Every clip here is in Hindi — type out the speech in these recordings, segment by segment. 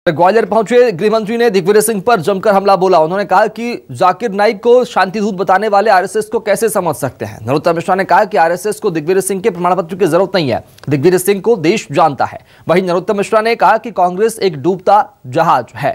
ग्वालियर पहुंचे गृह मंत्री ने दिग्विजय सिंह पर जमकर हमला बोला। उन्होंने कहा कि जाकिर नाइक को शांति दूत बताने वाले आरएसएस को कैसे समझ सकते हैं। नरोत्तम मिश्रा ने कहा कि आरएसएस को दिग्विजय सिंह के प्रमाण पत्र की जरूरत नहीं है, दिग्विजय सिंह को देश जानता है। वहीं नरोत्तम मिश्रा ने कहा कि कांग्रेस एक डूबता जहाज है।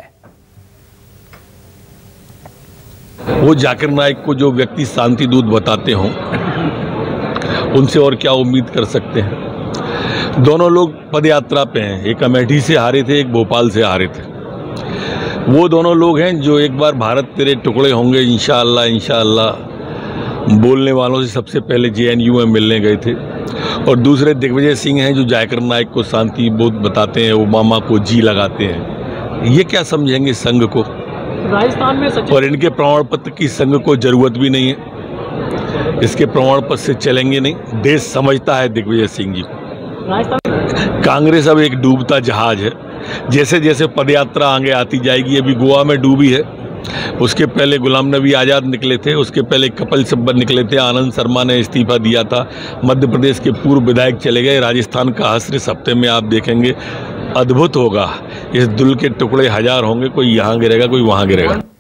वो जाकिर नाइक को जो व्यक्ति शांति दूत बताते हों, उनसे और क्या उम्मीद कर सकते हैं। दोनों लोग पदयात्रा पे हैं, एक अमेठी से हारे थे, एक भोपाल से हारे थे। वो दोनों लोग हैं जो एक बार भारत तेरे टुकड़े होंगे इंशाअल्लाह इंशाअल्लाह बोलने वालों से सबसे पहले जेएनयू में मिलने गए थे। और दूसरे दिग्विजय सिंह हैं जो जाकिर नाइक को शांति दूत बताते हैं, ओबामा को जी लगाते हैं। ये क्या समझेंगे संघ को? राजस्थान में और इनके प्रमाण पत्र की संघ को जरूरत भी नहीं है, इसके प्रमाण पत्र से चलेंगे नहीं। देश समझता है दिग्विजय सिंह जी को। कांग्रेस अब एक डूबता जहाज है। जैसे जैसे पदयात्रा आगे आती जाएगी, अभी गोवा में डूबी है, उसके पहले गुलाम नबी आज़ाद निकले थे, उसके पहले कपिल सिब्बल निकले थे, आनंद शर्मा ने इस्तीफा दिया था, मध्य प्रदेश के पूर्व विधायक चले गए, राजस्थान का हश्र इस हफ्ते में आप देखेंगे, अद्भुत होगा। इस दुल के टुकड़े हजार होंगे, कोई यहाँ गिरेगा कोई वहाँ गिरेगा।